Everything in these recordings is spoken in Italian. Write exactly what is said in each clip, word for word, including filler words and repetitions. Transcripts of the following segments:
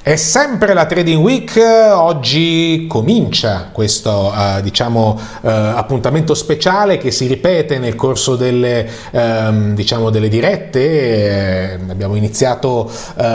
È sempre la Trading Week, oggi comincia questo uh, diciamo, uh, appuntamento speciale che si ripete nel corso delle, um, diciamo, delle dirette. Eh, abbiamo iniziato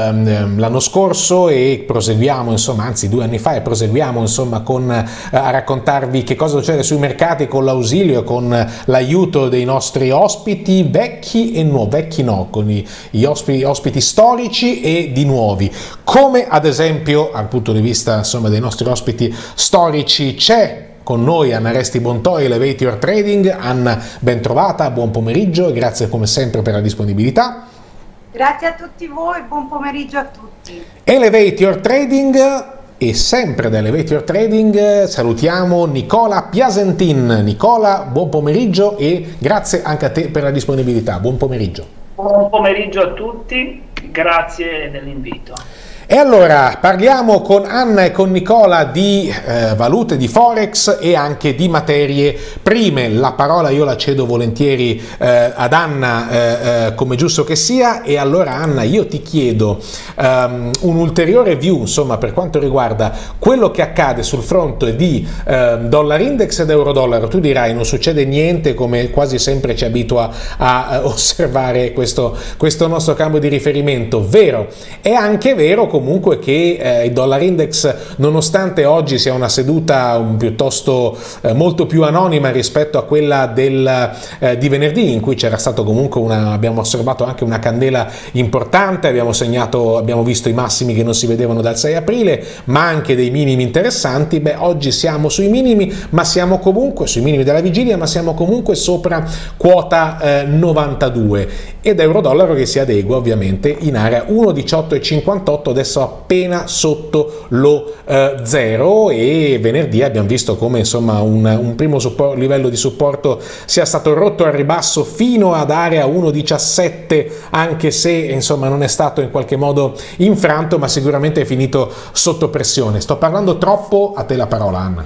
um, l'anno scorso e proseguiamo, insomma, anzi due anni fa e proseguiamo insomma, con, uh, a raccontarvi che cosa succede sui mercati con l'ausilio e con l'aiuto dei nostri ospiti vecchi e nuovi, vecchi no, con i, gli ospiti, ospiti storici e di nuovi. Come ad esempio, dal punto di vista insomma, dei nostri ospiti storici, c'è con noi Anna Resti Bontoi, Elevate Your Trading. Anna, ben trovata, buon pomeriggio e grazie come sempre per la disponibilità. Grazie a tutti voi, buon pomeriggio a tutti. Elevate Your Trading. E sempre da Elevate Your Trading salutiamo Nicola Piasentin. Nicola, buon pomeriggio e grazie anche a te per la disponibilità. Buon pomeriggio. Buon pomeriggio a tutti, grazie dell'invito. E allora parliamo con Anna e con Nicola di eh, valute, di Forex e anche di materie prime. La parola io la cedo volentieri eh, ad Anna eh, eh, come giusto che sia. E allora Anna, io ti chiedo um, un ulteriore view insomma per quanto riguarda quello che accade sul fronte di eh, dollar index ed euro dollaro. Tu dirai non succede niente, come quasi sempre ci abitua a, a osservare questo, questo nostro cambio di riferimento. Vero, è anche vero comunque che eh, il dollar index, nonostante oggi sia una seduta um, piuttosto eh, molto più anonima rispetto a quella del, eh, di venerdì, in cui c'era stato comunque una, abbiamo osservato anche una candela importante, abbiamo segnato, abbiamo visto i massimi che non si vedevano dal sei aprile, ma anche dei minimi interessanti. Beh, oggi siamo sui minimi, ma siamo comunque sui minimi della vigilia, ma siamo comunque sopra quota eh, novantadue, ed euro dollaro che si adegua ovviamente in area uno virgola diciotto cinquantotto, adesso appena sotto lo eh, zero, e venerdì abbiamo visto come insomma un, un primo livello di supporto sia stato rotto al ribasso fino ad area uno virgola diciassette, anche se insomma non è stato in qualche modo infranto, ma sicuramente è finito sotto pressione. Sto parlando troppo, a te la parola Anna.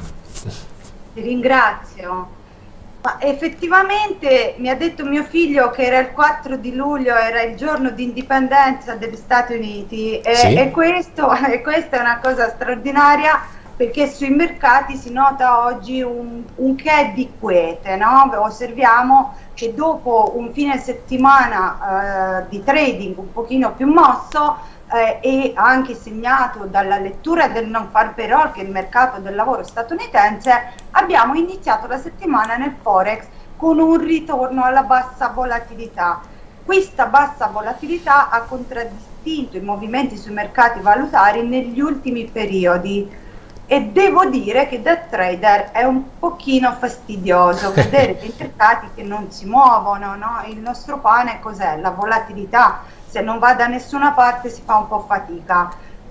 Ti ringrazio. Ma effettivamente mi ha detto mio figlio che era il quattro di luglio, era il giorno di indipendenza degli Stati Uniti, e, sì. e, questo, e questa è una cosa straordinaria, perché sui mercati si nota oggi un, un che di quiete, no? Osserviamo che dopo un fine settimana eh, di trading un pochino più mosso, Eh, e anche segnato dalla lettura del non farm payroll, che è il mercato del lavoro statunitense, abbiamo iniziato la settimana nel Forex con un ritorno alla bassa volatilità. Questa bassa volatilità ha contraddistinto i movimenti sui mercati valutari negli ultimi periodi, e devo dire che da trader è un pochino fastidioso vedere dei mercati che non si muovono, no? Il nostro pane cos'è? La volatilità. Se non va da nessuna parte si fa un po' fatica.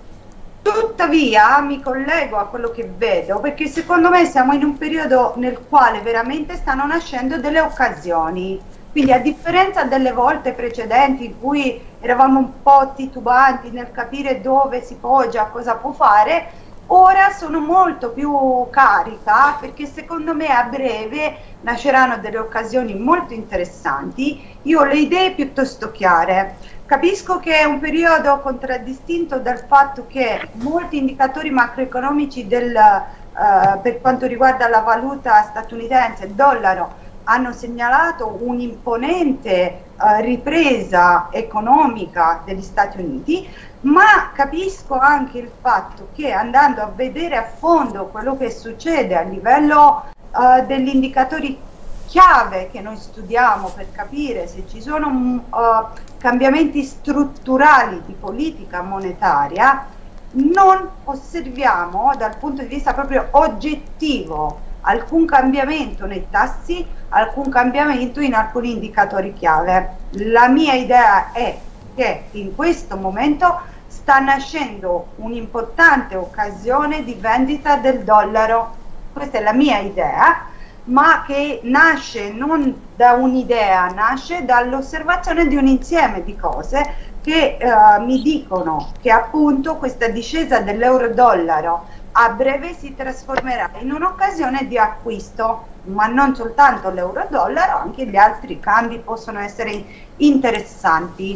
Tuttavia mi collego a quello che vedo, perché secondo me siamo in un periodo nel quale veramente stanno nascendo delle occasioni. Quindi, a differenza delle volte precedenti in cui eravamo un po' titubanti nel capire dove si poggia, cosa può fare, ora sono molto più carica, perché secondo me a breve nasceranno delle occasioni molto interessanti. Io ho le idee piuttosto chiare. Capisco che è un periodo contraddistinto dal fatto che molti indicatori macroeconomici del, eh, per quanto riguarda la valuta statunitense, il dollaro, hanno segnalato un'imponente eh, ripresa economica degli Stati Uniti, ma capisco anche il fatto che, andando a vedere a fondo quello che succede a livello eh, degli indicatori chiave che noi studiamo per capire se ci sono uh, cambiamenti strutturali di politica monetaria, non osserviamo dal punto di vista proprio oggettivo alcun cambiamento nei tassi, alcun cambiamento in alcuni indicatori chiave. La mia idea è che in questo momento sta nascendo un'importante occasione di vendita del dollaro. Questa è la mia idea, ma che nasce non da un'idea, nasce dall'osservazione di un insieme di cose che eh, mi dicono che appunto questa discesa dell'euro-dollaro a breve si trasformerà in un'occasione di acquisto, ma non soltanto l'euro-dollaro, anche gli altri cambi possono essere interessanti.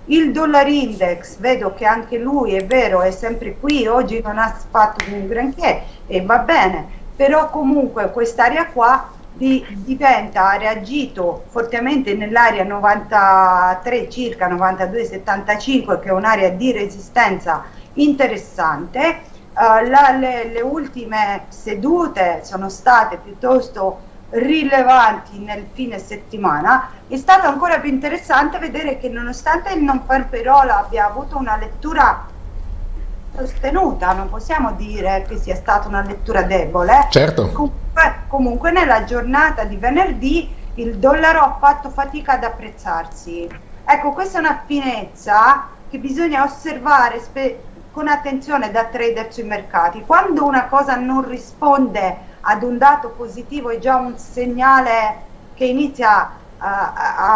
Il dollar index, vedo che anche lui è vero, è sempre qui, oggi non ha fatto un granché e va bene, però comunque quest'area qua di, diventa, ha reagito fortemente nell'area novantatré circa, novantadue settantacinque, che è un'area di resistenza interessante. Uh, la, le, le ultime sedute sono state piuttosto rilevanti nel fine settimana. È stato ancora più interessante vedere che nonostante il non farm payroll abbia avuto una lettura sostenuta, non possiamo dire che sia stata una lettura debole, certo. comunque, comunque nella giornata di venerdì il dollaro ha fatto fatica ad apprezzarsi. Ecco, questa è una finezza che bisogna osservare con attenzione da trader sui mercati. Quando una cosa non risponde ad un dato positivo è già un segnale che inizia a,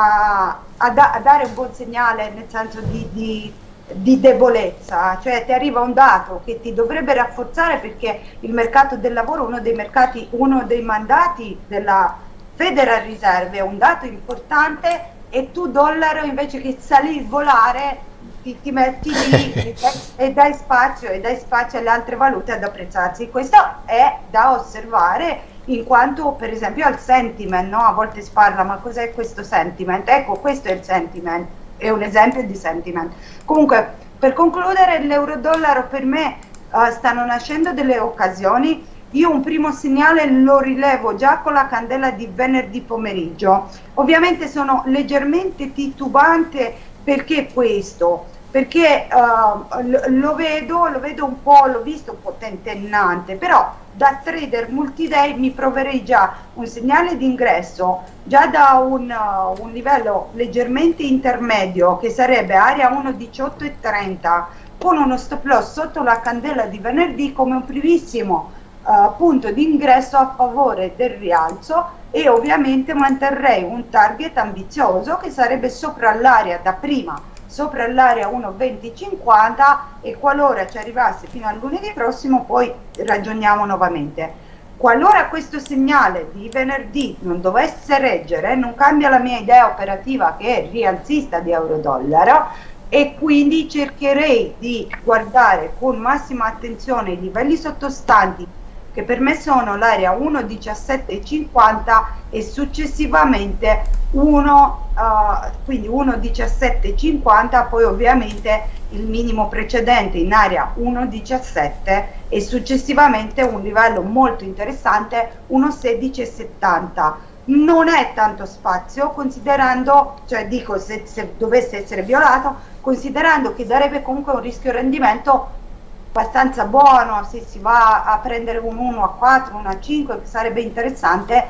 a, a, da, a dare un buon segnale, nel senso di, di, di debolezza, cioè ti arriva un dato che ti dovrebbe rafforzare, perché il mercato del lavoro, uno dei mercati, uno dei mandati della Federal Reserve, è un dato importante, e tu dollaro, invece che salire, volare, Ti, ti metti lì e, e dai spazio e dai spazio alle altre valute ad apprezzarsi. Questo è da osservare, in quanto per esempio al sentiment, no? A volte si parla, ma cos'è questo sentiment? Ecco, questo è il sentiment, è un esempio di sentiment. Comunque, per concludere, l'euro-dollaro per me uh, stanno nascendo delle occasioni. Io un primo segnale lo rilevo già con la candela di venerdì pomeriggio. Ovviamente sono leggermente titubante. Perché questo? Perché uh, lo vedo, lo vedo un po', l'ho visto un po' tentennante, però da trader multi-day mi proverei già un segnale di ingresso, già da un, uh, un livello leggermente intermedio, che sarebbe area uno diciotto e trenta, con uno stop loss sotto la candela di venerdì come un primissimo uh, punto di ingresso a favore del rialzo, e ovviamente manterrei un target ambizioso che sarebbe sopra l'area da prima, sopra l'area uno venti cinquanta, e qualora ci arrivasse fino a lunedì prossimo poi ragioniamo nuovamente. Qualora questo segnale di venerdì non dovesse reggere, non cambia la mia idea operativa, che è rialzista di euro-dollaro, e quindi cercherei di guardare con massima attenzione i livelli sottostanti, che per me sono l'area uno diciassette cinquanta e successivamente uno, uh, quindi uno diciassette cinquanta, poi ovviamente il minimo precedente in area uno diciassette e successivamente un livello molto interessante uno sedici settanta. Non è tanto spazio, considerando, cioè dico, se, se dovesse essere violato, considerando che darebbe comunque un rischio rendimento abbastanza buono se si va a prendere un uno a quattro, uno a cinque, che sarebbe interessante,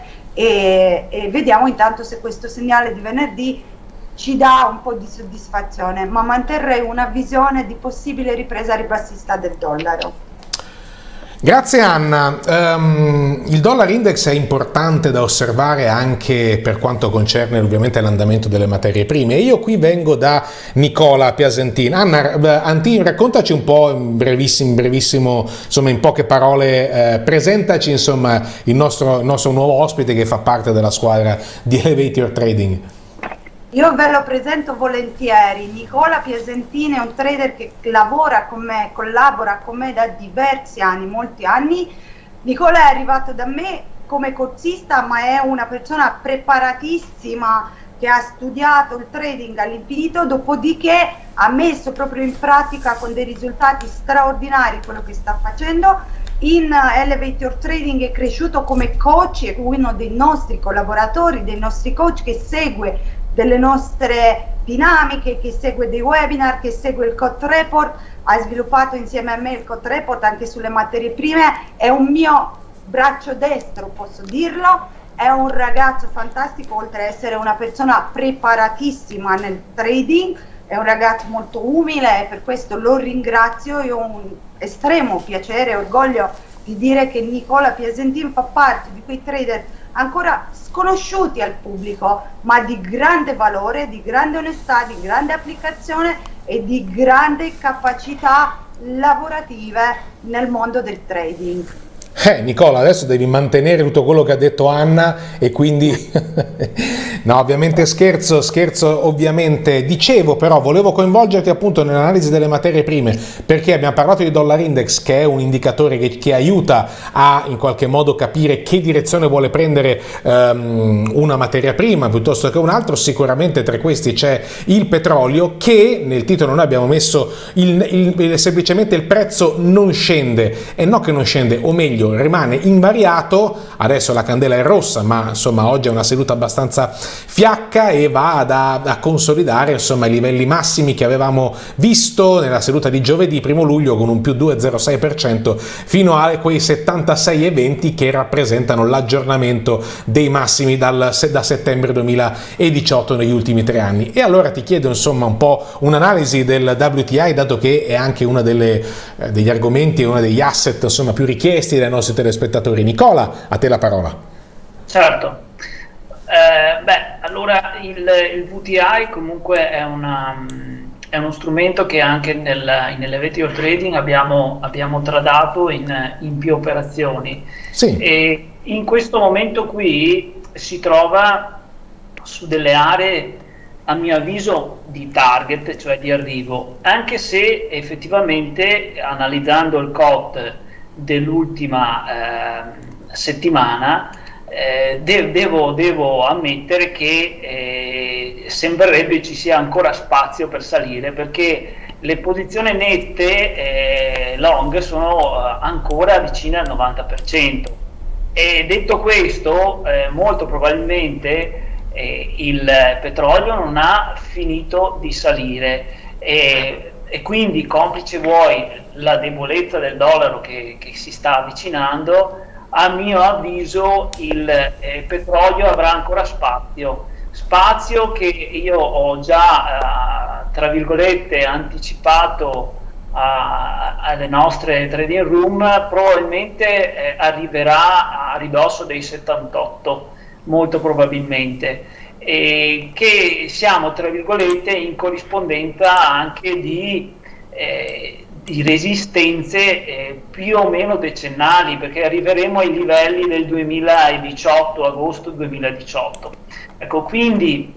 e, e vediamo intanto se questo segnale di venerdì ci dà un po' di soddisfazione, ma manterrei una visione di possibile ripresa ribassista del dollaro. Grazie Anna. Um, il dollar index è importante da osservare anche per quanto concerne ovviamente l'andamento delle materie prime. Io qui vengo da Nicola Piasentin. Anna, Antin, raccontaci un po' in brevissimo, in brevissimo, insomma in poche parole, eh, presentaci insomma il nostro, il nostro nuovo ospite che fa parte della squadra di Elevate Your Trading. Io ve lo presento volentieri. Nicola Piasentini è un trader che lavora con me, collabora con me da diversi anni, molti anni. Nicola è arrivato da me come corsista, ma è una persona preparatissima che ha studiato il trading all'infinito, dopodiché ha messo proprio in pratica con dei risultati straordinari quello che sta facendo. In Elevate Your Trading è cresciuto come coach, è uno dei nostri collaboratori, dei nostri coach, che segue delle nostre dinamiche, che segue dei webinar, che segue il Code Report, ha sviluppato insieme a me il Code Report anche sulle materie prime, è un mio braccio destro, posso dirlo, è un ragazzo fantastico, oltre ad essere una persona preparatissima nel trading, è un ragazzo molto umile e per questo lo ringrazio. Io ho un estremo piacere e orgoglio di dire che Nicola Piasentin fa parte di quei trader ancora sconosciuti al pubblico, ma di grande valore, di grande onestà, di grande applicazione e di grande capacità lavorative nel mondo del trading. Eh, Nicola, adesso devi mantenere tutto quello che ha detto Anna e quindi no, ovviamente scherzo, scherzo ovviamente. Dicevo però, volevo coinvolgerti appunto nell'analisi delle materie prime, perché abbiamo parlato di dollar index, che è un indicatore che, che aiuta a in qualche modo capire che direzione vuole prendere um, una materia prima piuttosto che un altro. Sicuramente tra questi c'è il petrolio, che nel titolo noi abbiamo messo il, il, il, semplicemente il prezzo non scende, e no che non scende, o meglio rimane invariato. Adesso la candela è rossa, ma insomma oggi è una seduta abbastanza fiacca e va ad, a consolidare insomma i livelli massimi che avevamo visto nella seduta di giovedì primo luglio, con un più due virgola zero sei per cento fino a quei settantasei virgola venti che rappresentano l'aggiornamento dei massimi dal, da settembre duemiladiciotto negli ultimi tre anni. E allora ti chiedo insomma un po' un'analisi del W T I, dato che è anche uno delle, eh, degli argomenti e uno degli asset insomma più richiesti dai nostri telespettatori. Nicola, a te la parola. Certo. Eh, beh, allora il, il V T I comunque è, una, è uno strumento che anche nel, nell'elevator trading abbiamo, abbiamo tradato in, in più operazioni. Sì. E in questo momento qui si trova su delle aree, a mio avviso, di target, cioè di arrivo, anche se effettivamente analizzando il C O T dell'ultima eh, settimana eh, de devo, devo ammettere che eh, sembrerebbe ci sia ancora spazio per salire, perché le posizioni nette eh, long sono ancora vicine al novanta per cento. E detto questo, eh, molto probabilmente eh, il petrolio non ha finito di salire, e, e quindi, complice vuoi la debolezza del dollaro che, che si sta avvicinando, a mio avviso il eh, petrolio avrà ancora spazio, spazio che io ho già, eh, tra virgolette, anticipato a, alle nostre trading room. Probabilmente eh, arriverà a ridosso dei settantotto, molto probabilmente, e che siamo, tra virgolette, in corrispondenza anche di, eh, di resistenze eh, più o meno decennali, perché arriveremo ai livelli del duemiladiciotto, agosto duemiladiciotto. Ecco, quindi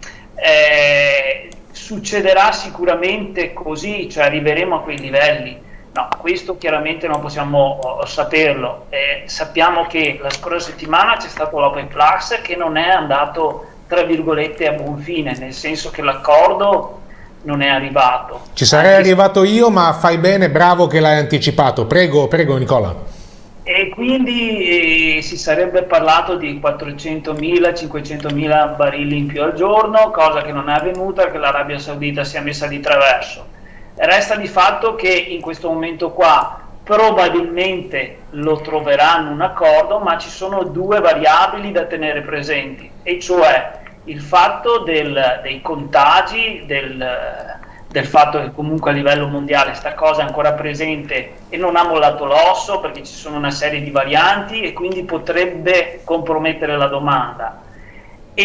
eh, succederà sicuramente così, cioè arriveremo a quei livelli. No, questo chiaramente non possiamo uh, saperlo. Eh, sappiamo che la scorsa settimana c'è stato l'Open Plus che non è andato, tra virgolette, a buon fine, nel senso che l'accordo non è arrivato. Ci sarei Anche arrivato io, ma fai bene, bravo che l'hai anticipato. Prego, prego Nicola. E quindi eh, si sarebbe parlato di quattrocentomila cinquecentomila barili in più al giorno, cosa che non è avvenuta perché l'Arabia Saudita si è messa di traverso. Resta di fatto che in questo momento qua probabilmente lo troveranno un accordo, ma ci sono due variabili da tenere presenti, e cioè il fatto del, dei contagi, del, del fatto che comunque a livello mondiale sta cosa è ancora presente e non ha mollato l'osso, perché ci sono una serie di varianti e quindi potrebbe compromettere la domanda. E,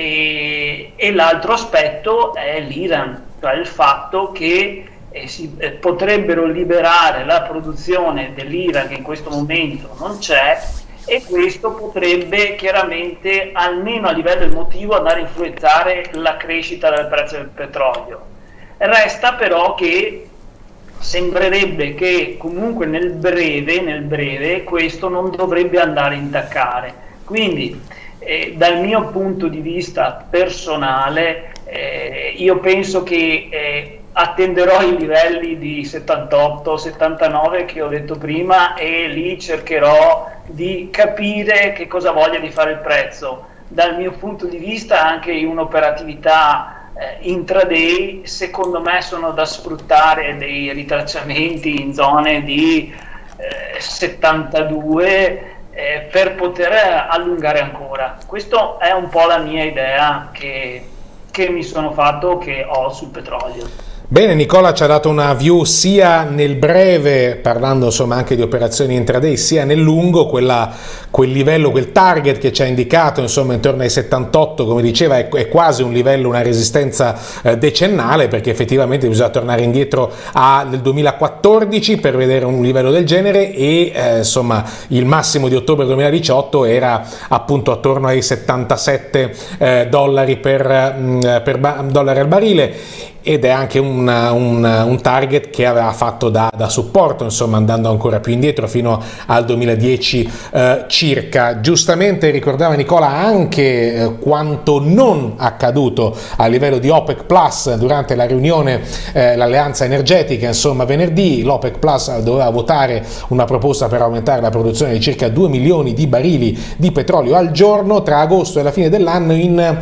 e, e l'altro aspetto è l'Iran, cioè il fatto che eh, si eh, potrebbero liberare la produzione dell'Iran, che in questo momento non c'è, e questo potrebbe chiaramente, almeno a livello emotivo, andare a influenzare la crescita del prezzo del petrolio. Resta però che sembrerebbe che comunque nel breve, nel breve questo non dovrebbe andare a intaccare. Quindi eh, dal mio punto di vista personale eh, io penso che eh, attenderò i livelli di settantotto settantanove che ho detto prima, e lì cercherò di capire che cosa voglia di fare il prezzo. Dal mio punto di vista anche in un'operatività eh, intraday, secondo me sono da sfruttare dei ritracciamenti in zone di eh, settantadue eh, per poter allungare ancora. Questa è un po' la mia idea che, che mi sono fatto, che ho sul petrolio. Bene, Nicola ci ha dato una view sia nel breve, parlando insomma anche di operazioni intraday, sia nel lungo, quella, quel livello, quel target che ci ha indicato insomma intorno ai settantotto, come diceva, è, è quasi un livello, una resistenza eh, decennale, perché effettivamente bisogna tornare indietro al duemilaquattordici per vedere un livello del genere e eh, insomma il massimo di ottobre duemiladiciotto era appunto attorno ai settantasette eh, dollari per, mh, per dollari al barile, ed è anche un, un, un target che aveva fatto da, da supporto, insomma andando ancora più indietro fino al duemiladieci eh, circa. Giustamente ricordava Nicola anche eh, quanto non accaduto a livello di OPEC Plus durante la riunione, eh, l'alleanza energetica, insomma venerdì l'OPEC Plus doveva votare una proposta per aumentare la produzione di circa due milioni di barili di petrolio al giorno tra agosto e la fine dell'anno in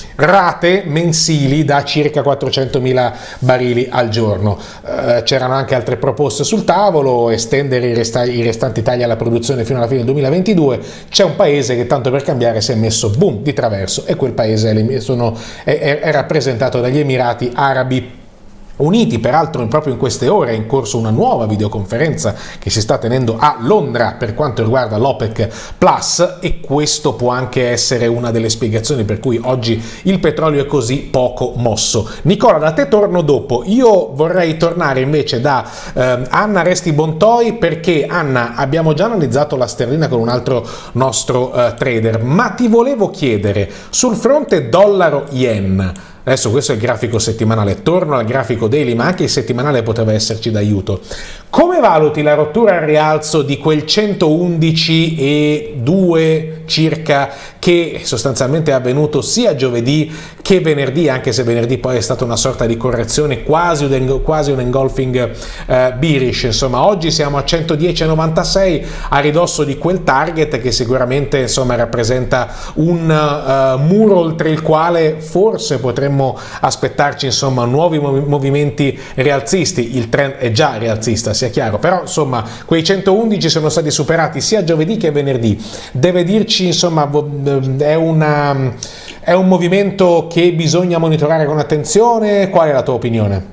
rate mensili da circa quattrocentomila barili al giorno. Eh, c'erano anche altre proposte sul tavolo, estendere i, resta i restanti tagli alla produzione fino alla fine del duemilaventidue. C'è un paese che tanto per cambiare si è messo boom di traverso e quel paese sono, è, è rappresentato dagli Emirati Arabi Uniti. Peraltro proprio in queste ore è in corso una nuova videoconferenza che si sta tenendo a Londra per quanto riguarda l'OPEC Plus, e questo può anche essere una delle spiegazioni per cui oggi il petrolio è così poco mosso. Nicola, da te torno dopo. Io vorrei tornare invece da eh, Anna Resti Bontoi, perché Anna, abbiamo già analizzato la sterlina con un altro nostro eh, trader, ma ti volevo chiedere sul fronte dollaro-yen. Adesso questo è il grafico settimanale, torno al grafico daily, ma anche il settimanale potrebbe esserci d'aiuto. Come valuti la rottura al rialzo di quel centoundici e due circa che sostanzialmente è avvenuto sia giovedì che venerdì, anche se venerdì poi è stata una sorta di correzione, quasi un, quasi un engulfing eh, bearish, insomma oggi siamo a centodieci virgola novantasei a ridosso di quel target che sicuramente insomma rappresenta un uh, muro oltre il quale forse potremmo aspettarci insomma nuovi mov movimenti rialzisti. Il trend è già rialzista, sia chiaro, però insomma quei centoundici sono stati superati sia giovedì che venerdì. Deve dirci insomma è, una, è un movimento che bisogna monitorare con attenzione. Qual è la tua opinione?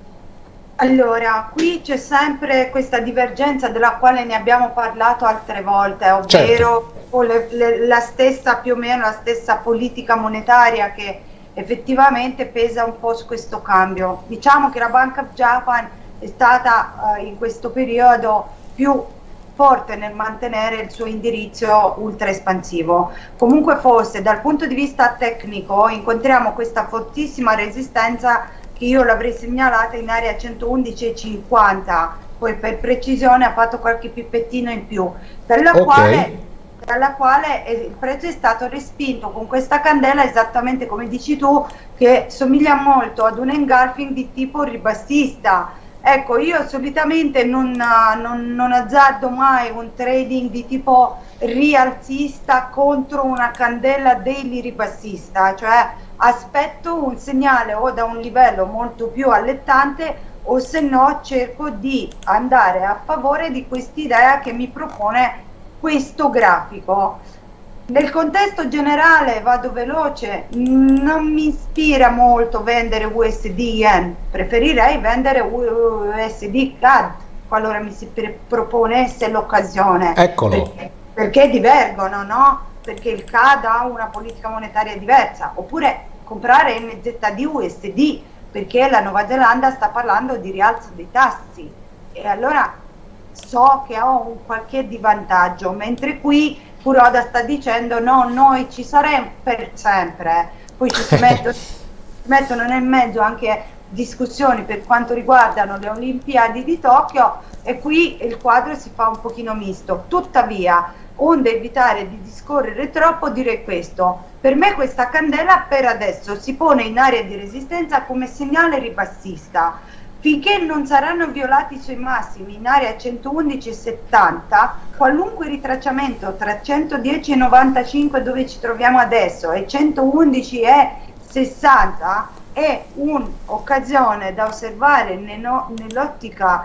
Allora, qui c'è sempre questa divergenza della quale ne abbiamo parlato altre volte, ovvero certo. le, le, la stessa, più o meno la stessa politica monetaria che effettivamente pesa un po' su questo cambio. Diciamo che la Bank of Japan è stata uh, in questo periodo più forte nel mantenere il suo indirizzo ultra espansivo. Comunque fosse, dal punto di vista tecnico incontriamo questa fortissima resistenza che io l'avrei segnalata in area centoundici virgola cinquanta, poi per precisione ha fatto qualche pippettino in più, dalla okay. quale dalla quale il prezzo è stato respinto con questa candela, esattamente come dici tu, che somiglia molto ad un engulfing di tipo ribassista. Ecco, io solitamente non, non, non azzardo mai un trading di tipo rialzista contro una candela daily ribassista, cioè aspetto un segnale o da un livello molto più allettante o se no cerco di andare a favore di quest'idea che mi propone questo grafico. Nel contesto generale, vado veloce, non mi ispira molto vendere U S D Yen, preferirei vendere U S D C A D qualora mi si proponesse l'occasione. Eccolo. Perché, perché divergono, no? Perché il C A D ha una politica monetaria diversa, oppure comprare N Z D U S D perché la Nuova Zelanda sta parlando di rialzo dei tassi e allora so che ho un qualche di vantaggio, mentre qui Kuroda sta dicendo no, noi ci saremo per sempre. Poi ci si mettono, mettono nel mezzo anche discussioni per quanto riguardano le Olimpiadi di Tokyo e qui il quadro si fa un pochino misto. Tuttavia, onde evitare di discorrere troppo, direi questo: per me questa candela per adesso si pone in area di resistenza come segnale ribassista. Finché non saranno violati i suoi massimi in area centoundici virgola settanta, qualunque ritracciamento tra centodieci virgola novantacinque dove ci troviamo adesso e centoundici virgola sessanta è un'occasione da osservare nell'ottica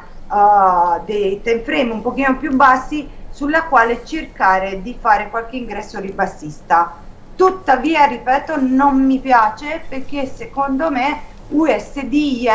uh, dei time frame un pochino più bassi, sulla quale cercare di fare qualche ingresso ribassista. Tuttavia, ripeto, non mi piace perché secondo me U S D Yen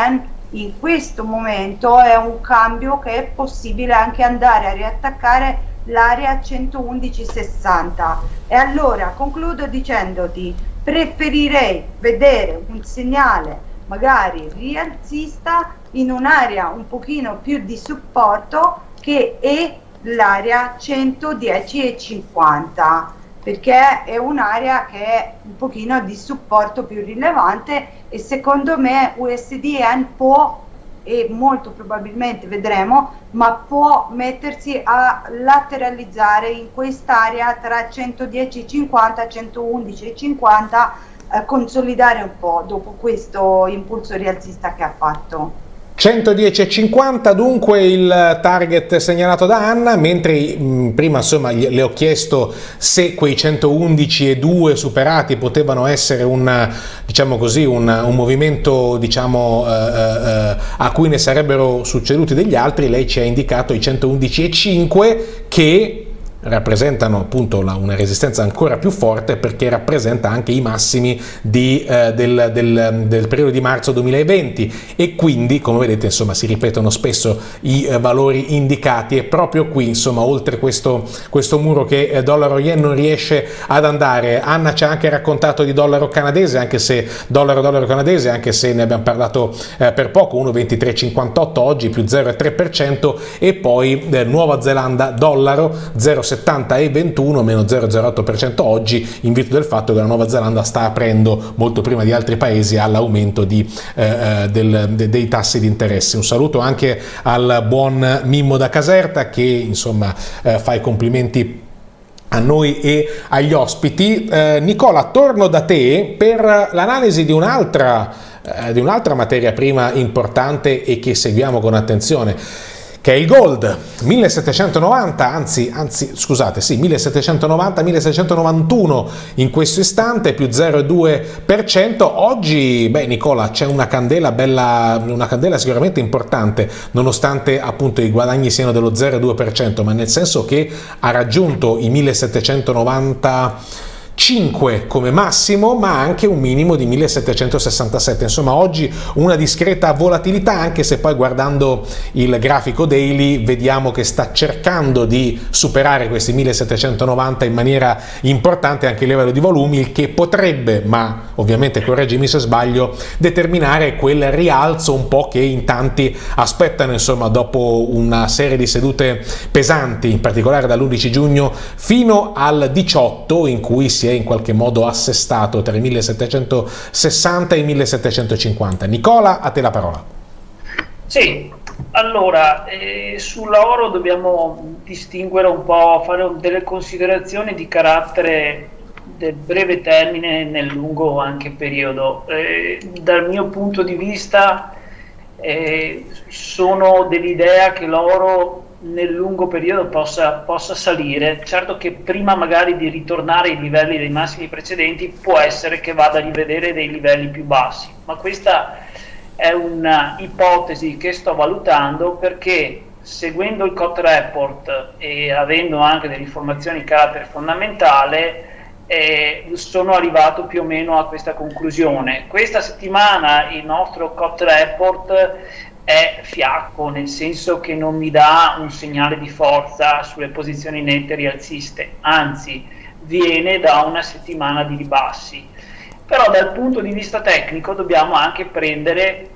in questo momento è un cambio che è possibile anche andare a riattaccare l'area centoundici sessanta. E allora concludo dicendoti: preferirei vedere un segnale magari rialzista in un'area un pochino più di supporto, che è l'area centodieci e cinquanta, perché è un'area che è un pochino di supporto più rilevante, e secondo me U S D Yen può, e molto probabilmente vedremo, ma può mettersi a lateralizzare in quest'area tra centodieci e cinquanta e centoundici e cinquanta, eh, consolidare un po' dopo questo impulso rialzista che ha fatto. centodieci e cinquanta dunque il target segnalato da Anna, mentre mh, prima insomma le ho chiesto se quei centoundici e due superati potevano essere un, diciamo così, un, un movimento, diciamo, eh, eh, a cui ne sarebbero succeduti degli altri. Lei ci ha indicato i centoundici e cinque, che rappresentano appunto la, una resistenza ancora più forte, perché rappresenta anche i massimi di, eh, del, del, del periodo di marzo duemilaventi, e quindi come vedete insomma si ripetono spesso i eh, valori indicati, e proprio qui insomma oltre questo, questo muro che eh, dollaro yen non riesce ad andare. Anna ci ha anche raccontato di dollaro canadese, anche se dollaro dollaro canadese, anche se ne abbiamo parlato eh, per poco, uno virgola ventitré cinquantotto oggi, più zero virgola tre per cento, e poi eh, Nuova Zelanda dollaro zero virgola settanta e ventuno, meno zero virgola zero otto per cento oggi, in virtù del fatto che la Nuova Zelanda sta aprendo molto prima di altri paesi all'aumento di, eh, del, de, dei tassi di interesse. Un saluto anche al buon Mimmo da Caserta, che insomma eh, fa i complimenti a noi e agli ospiti. Eh, Nicola, torno da te per l'analisi di un'altra eh, di un'altra materia prima importante e che seguiamo con attenzione, che è il gold. millesettecentonovanta, anzi, anzi scusate, sì, millesettecentonovanta millesettecentonovantuno in questo istante, più zero virgola due per cento. Oggi, beh Nicola, c'è una candela bella, una candela sicuramente importante, nonostante appunto i guadagni siano dello zero virgola due per cento, ma nel senso che ha raggiunto i millesettecentonovantacinque come massimo, ma anche un minimo di millesettecentosessantasette. Insomma, oggi una discreta volatilità, anche se poi guardando il grafico daily vediamo che sta cercando di superare questi millesettecentonovanta in maniera importante anche a livello di volumi, il che potrebbe, ma ovviamente correggimi se sbaglio, determinare quel rialzo un po' che in tanti aspettano, insomma, dopo una serie di sedute pesanti, in particolare dall'undici giugno fino al diciotto, in cui si è in qualche modo assestato tra i millesettecentosessanta e i millesettecentocinquanta. Nicola, a te la parola. Sì, allora eh, sull'oro dobbiamo distinguere un po', fare delle considerazioni di carattere del breve termine nel lungo anche periodo. Eh, dal mio punto di vista eh, sono dell'idea che l'oro nel lungo periodo possa, possa salire. Certo che prima magari di ritornare ai livelli dei massimi precedenti può essere che vada a rivedere dei livelli più bassi, ma questa è una ipotesi che sto valutando, perché seguendo il C O T report e avendo anche delle informazioni di carattere fondamentale eh, sono arrivato più o meno a questa conclusione. Questa settimana il nostro C O T report è fiacco, nel senso che non mi dà un segnale di forza sulle posizioni nette rialziste, anzi viene da una settimana di ribassi. Però dal punto di vista tecnico dobbiamo anche prendere,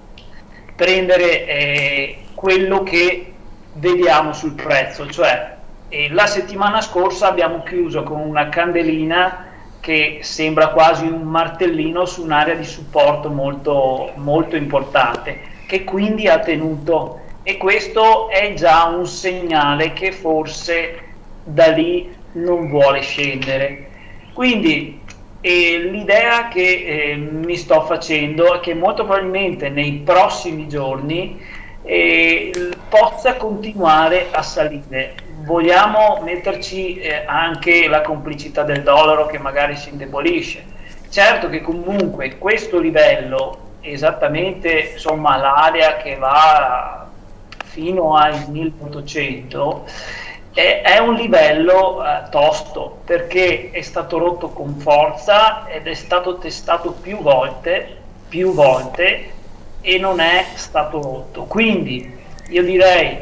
prendere eh, quello che vediamo sul prezzo, cioè eh, la settimana scorsa abbiamo chiuso con una candelina che sembra quasi un martellino su un'area di supporto molto, molto importante, che quindi ha tenuto, e questo è già un segnale che forse da lì non vuole scendere. Quindi eh, l'idea che eh, mi sto facendo è che molto probabilmente nei prossimi giorni eh, possa continuare a salire. Vogliamo metterci eh, anche la complicità del dollaro, che magari si indebolisce. Certo che comunque questo livello, esattamente insomma l'area che va fino ai milleottocento, è, è un livello eh, tosto, perché è stato rotto con forza ed è stato testato più volte più volte e non è stato rotto. Quindi io direi,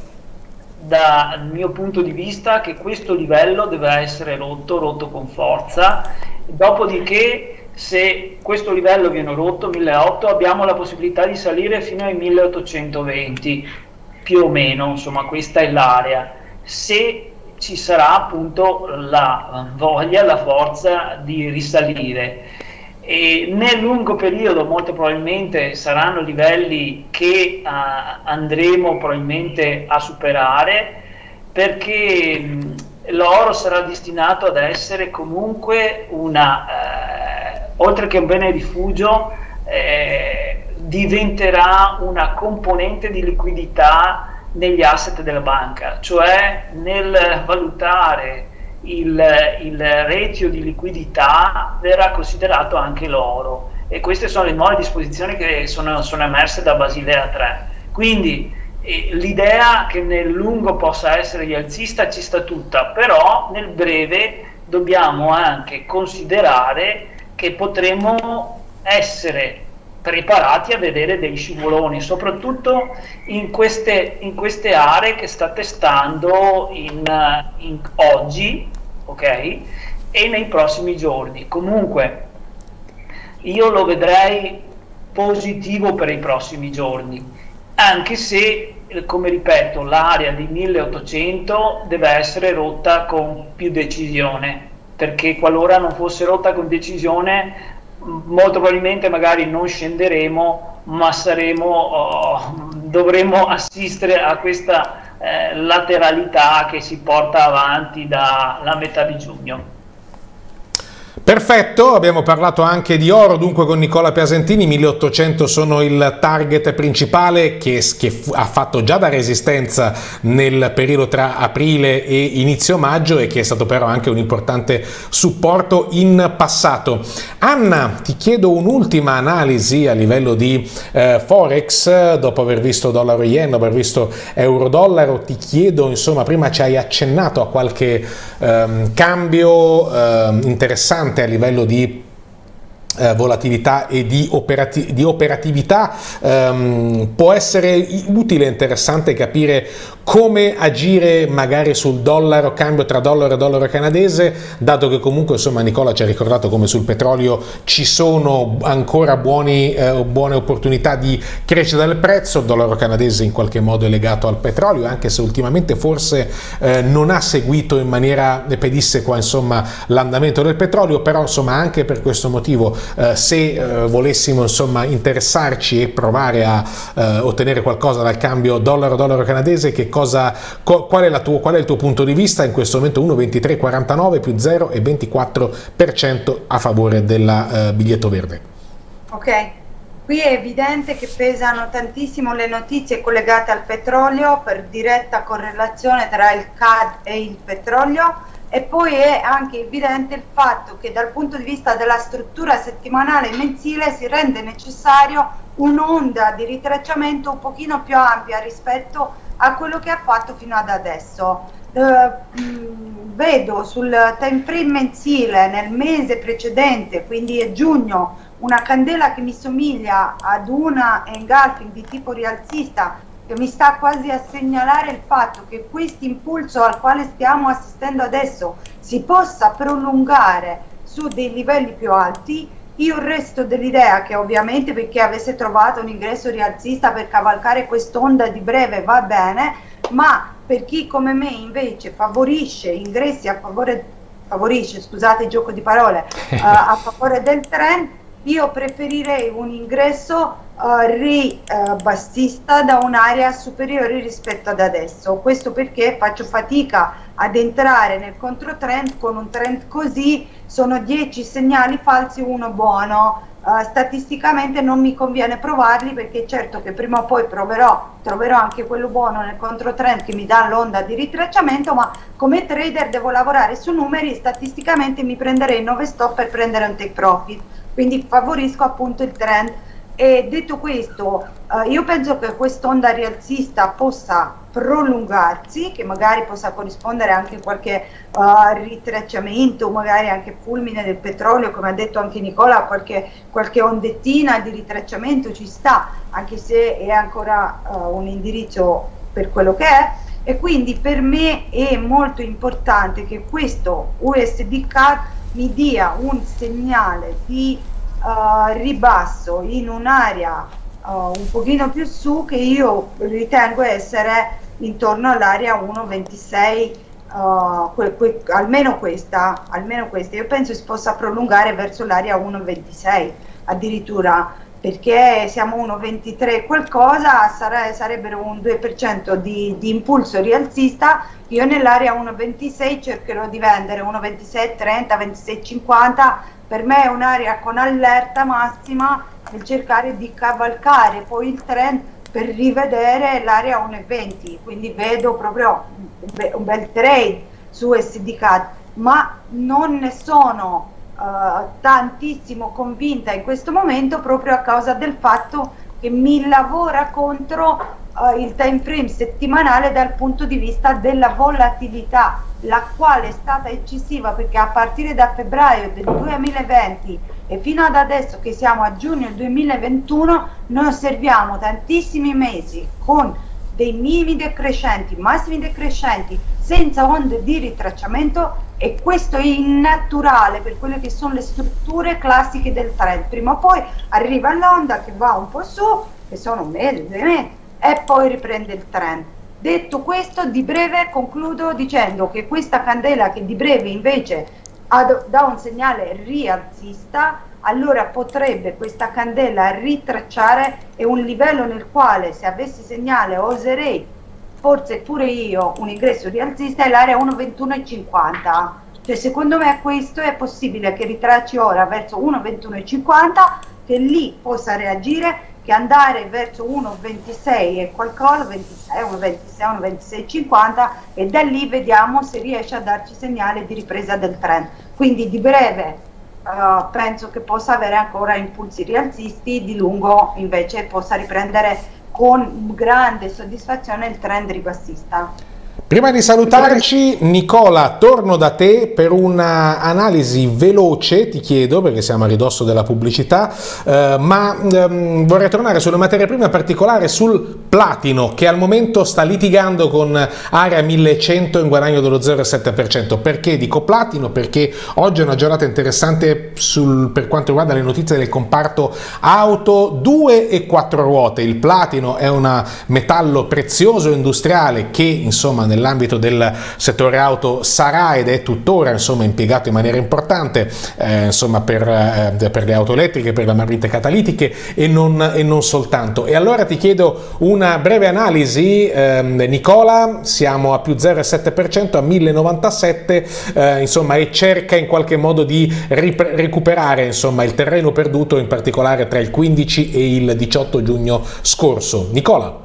dal mio punto di vista, che questo livello deve essere rotto, rotto con forza. Dopodiché, se questo livello viene rotto, milleottocento, abbiamo la possibilità di salire fino ai milleottocentoventi, più o meno, insomma questa è l'area, se ci sarà appunto la voglia, la forza di risalire. E nel lungo periodo molto probabilmente saranno livelli che uh, andremo probabilmente a superare, perché l'oro sarà destinato ad essere comunque una, eh, oltre che un bene rifugio, eh, diventerà una componente di liquidità negli asset della banca, cioè nel valutare il, il ratio di liquidità verrà considerato anche l'oro, e queste sono le nuove disposizioni che sono, sono emerse da Basilea tre. Quindi l'idea che nel lungo possa essere rialzista ci sta tutta, però nel breve dobbiamo anche considerare che potremo essere preparati a vedere degli scivoloni, soprattutto in queste, in queste aree che sta testando in, in oggi, ok? E nei prossimi giorni. Comunque io lo vedrei positivo per i prossimi giorni, anche se, come ripeto, l'area di milleottocento deve essere rotta con più decisione, perché qualora non fosse rotta con decisione, molto probabilmente magari non scenderemo, ma saremo, oh, dovremo assistere a questa eh, lateralità che si porta avanti dalla metà di giugno. Perfetto, abbiamo parlato anche di oro dunque con Nicola Piasentini. milleottocento sono il target principale che, che ha fatto già da resistenza nel periodo tra aprile e inizio maggio, e che è stato però anche un importante supporto in passato. Anna, ti chiedo un'ultima analisi a livello di eh, Forex, dopo aver visto dollaro-yen, dopo aver visto euro-dollaro. Ti chiedo, insomma, prima ci hai accennato a qualche ehm, cambio ehm, interessante a livello di eh, volatilità e di, operati di operatività. Um, può essere utile e interessante capire come agire magari sul dollaro, cambio tra dollaro e dollaro canadese, dato che comunque, insomma, Nicola ci ha ricordato come sul petrolio ci sono ancora buoni, eh, buone opportunità di crescita del prezzo. Il dollaro canadese in qualche modo è legato al petrolio, anche se ultimamente forse eh, non ha seguito in maniera pedissequa, insomma, l'andamento del petrolio, però insomma anche per questo motivo eh, se eh, volessimo, insomma, interessarci e provare a eh, ottenere qualcosa dal cambio dollaro-dollaro canadese, che Cosa, qual, è la tuo, qual è il tuo punto di vista? In questo momento uno virgola ventitré quarantanove più zero virgola ventiquattro per cento a favore del uh, biglietto verde. Ok, qui è evidente che pesano tantissimo le notizie collegate al petrolio, per diretta correlazione tra il C A D e il petrolio, e poi è anche evidente il fatto che dal punto di vista della struttura settimanale e mensile si rende necessario un'onda di ritracciamento un pochino più ampia rispetto a quello che ha fatto fino ad adesso. Uh, mh, vedo sul time frame mensile nel mese precedente, quindi è giugno, una candela che mi somiglia ad una engulfing di tipo rialzista, che mi sta quasi a segnalare il fatto che questo impulso al quale stiamo assistendo adesso si possa prolungare su dei livelli più alti. Io resto dell'idea che, ovviamente, perché avesse trovato un ingresso rialzista per cavalcare quest'onda di breve va bene, ma per chi come me invece favorisce ingressi a favore, favorisce, scusate il gioco di parole, uh, a favore del trend, io preferirei un ingresso uh, ribassista uh, da un'area superiore rispetto ad adesso. Questo perché faccio fatica ad entrare nel controtrend con un trend così. Sono dieci segnali falsi, uno buono. Uh, statisticamente non mi conviene provarli, perché certo che prima o poi proverò, troverò anche quello buono nel controtrend che mi dà l'onda di ritracciamento, ma come trader devo lavorare su numeri e statisticamente mi prenderei nove stop per prendere un take profit. Quindi favorisco appunto il trend E detto questo, eh, io penso che quest'onda rialzista possa prolungarsi, che magari possa corrispondere anche a qualche uh, ritracciamento, magari anche fulmine del petrolio, come ha detto anche Nicola, qualche, qualche ondettina di ritracciamento ci sta, anche se è ancora uh, un indirizzo per quello che è. E quindi per me è molto importante che questo U S D C A D mi dia un segnale di uh, ribasso in un'area uh, un pochino più su, che io ritengo essere intorno all'area uno virgola ventisei, uh, que, que, almeno questa, almeno questa. Io penso si possa prolungare verso l'area uno virgola ventisei addirittura, perché siamo uno virgola ventitré qualcosa, sare, sarebbero un due per cento di, di impulso rialzista. Io nell'area uno virgola ventisei cercherò di vendere uno virgola ventisei trenta, ventisei cinquanta, per me è un'area con allerta massima nel cercare di cavalcare poi il trend per rivedere l'area uno virgola venti, quindi vedo proprio un, be un bel trade su U S D C A D, ma non ne sono Uh, tantissimo convinta in questo momento, proprio a causa del fatto che mi lavora contro uh, il time frame settimanale dal punto di vista della volatilità, la quale è stata eccessiva, perché a partire da febbraio del duemilaventi e fino ad adesso che siamo a giugno duemilaventuno noi osserviamo tantissimi mesi con dei minimi decrescenti, massimi decrescenti, senza onde di ritracciamento, e questo è innaturale per quelle che sono le strutture classiche del trend. Prima o poi arriva l'onda che va un po' su, che sono un mese, due mesi, e poi riprende il trend. Detto questo, di breve concludo dicendo che questa candela, che di breve invece dà un segnale rialzista, allora potrebbe questa candela ritracciare, e un livello nel quale, se avessi segnale, oserei forse pure io un ingresso rialzista, è l'area uno virgola ventuno cinquanta. Cioè, secondo me questo è possibile che ritracci ora verso uno virgola ventuno cinquanta, che lì possa reagire, che andare verso uno virgola ventisei e qualcosa, ventisei, uno virgola ventisei, uno virgola ventisei cinquanta, e da lì vediamo se riesce a darci segnale di ripresa del trend. Quindi di breve uh, penso che possa avere ancora impulsi rialzisti, di lungo invece possa riprendere con grande soddisfazione il trend ribassista. Prima di salutarci, Nicola, torno da te per un'analisi veloce, ti chiedo, perché siamo a ridosso della pubblicità, eh, ma ehm, vorrei tornare sulle materie prime, in particolare sul platino, che al momento sta litigando con area millecento in guadagno dello zero virgola sette per cento. Perché dico platino? Perché oggi è una giornata interessante sul, per quanto riguarda le notizie del comparto auto due e quattro ruote. Il platino è un metallo prezioso industriale che, insomma, nell'ambito del settore auto sarà ed è tuttora, insomma, impiegato in maniera importante, eh, insomma, per, eh, per le auto elettriche, per le marrite catalitiche e non, e non soltanto. E allora ti chiedo una breve analisi, eh, Nicola. Siamo a più zero virgola sette per cento, a mille novantasette, eh, insomma, e cerca in qualche modo di recuperare, insomma, il terreno perduto, in particolare tra il quindici e il diciotto giugno scorso. Nicola?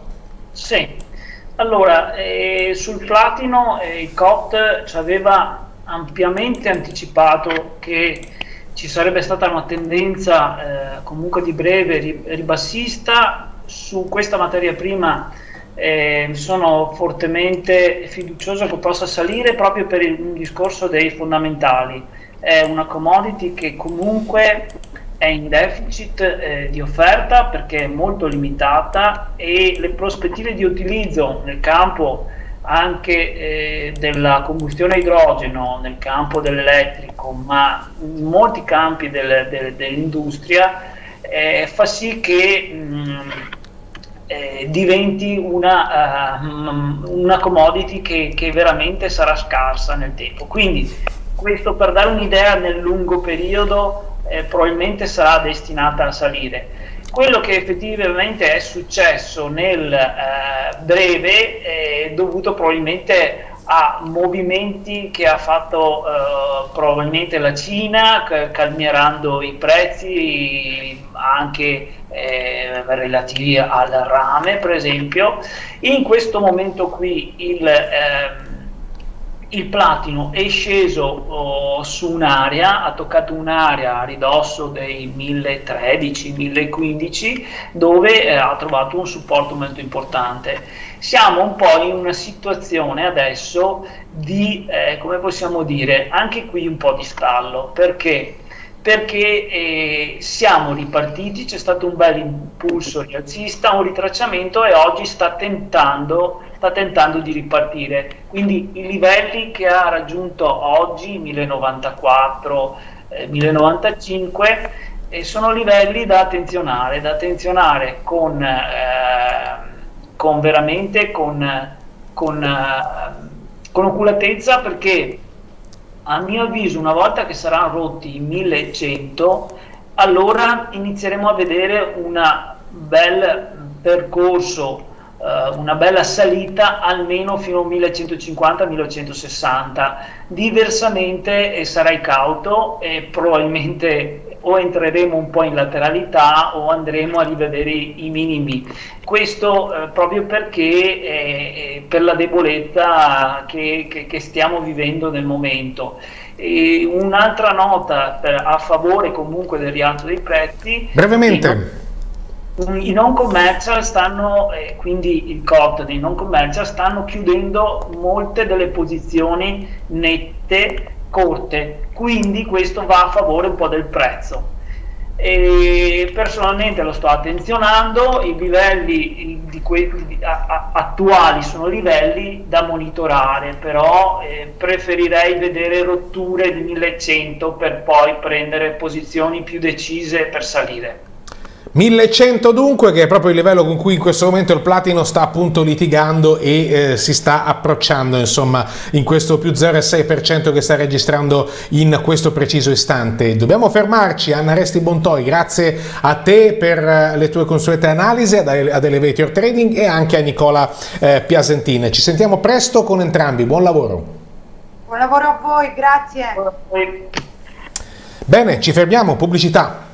Sì. Allora, eh, sul platino eh, il C O T ci aveva ampiamente anticipato che ci sarebbe stata una tendenza eh, comunque di breve ribassista su questa materia prima. Eh, sono fortemente fiducioso che possa salire proprio per il discorso dei fondamentali. È una commodity che comunque è in deficit eh, di offerta, perché è molto limitata, e le prospettive di utilizzo nel campo anche eh, della combustione a idrogeno, nel campo dell'elettrico, ma in molti campi del, del, dell'industria, eh, fa sì che mh, eh, diventi una, uh, una commodity che, che veramente sarà scarsa nel tempo. Quindi questo per dare un'idea nel lungo periodo Eh, probabilmente sarà destinata a salire. Quello che effettivamente è successo nel eh, breve è dovuto probabilmente a movimenti che ha fatto eh, probabilmente la Cina, calmierando i prezzi anche eh, relativi al rame, per esempio. In questo momento qui il, eh, il platino è sceso oh, su un'area, ha toccato un'area a ridosso dei mille tredici mille quindici, dove eh, ha trovato un supporto molto importante. Siamo un po' in una situazione adesso di, eh, come possiamo dire, anche qui un po' di stallo. Perché? Perché eh, siamo ripartiti, c'è stato un bel impulso rialzista, un ritracciamento, e oggi sta tentando, sta tentando di ripartire. Quindi i livelli che ha raggiunto oggi, mille novantaquattro, eh, mille novantacinque, eh, sono livelli da attenzionare, da attenzionare con, eh, con veramente con, con, eh, con oculatezza, perché a mio avviso una volta che saranno rotti i millecento, allora inizieremo a vedere un bel percorso, eh, una bella salita almeno fino a millecentocinquanta millecentosessanta. Diversamente eh, sarai cauto e probabilmente o entreremo un po' in lateralità o andremo a rivedere i, i minimi. Questo eh, proprio perché eh, per la debolezza che, che, che stiamo vivendo nel momento. Un'altra nota per, a favore comunque del rialzo dei prezzi. Brevemente. I non commercial stanno, eh, quindi il cotto dei non commercial stanno chiudendo molte delle posizioni nette corte, quindi questo va a favore un po' del prezzo. E personalmente lo sto attenzionando, i livelli di quelli attuali sono livelli da monitorare, però eh, preferirei vedere rotture di millecento per poi prendere posizioni più decise per salire. millecento dunque, che è proprio il livello con cui in questo momento il platino sta appunto litigando e eh, si sta approcciando, insomma, in questo più zero virgola sei per cento che sta registrando in questo preciso istante. Dobbiamo fermarci. Anna Resti Bontoi, grazie a te per le tue consuete analisi, ad, ad Elevator Trading, e anche a Nicola eh, Piasentin. Ci sentiamo presto con entrambi, buon lavoro. Buon lavoro a voi, grazie. Bene, ci fermiamo, pubblicità.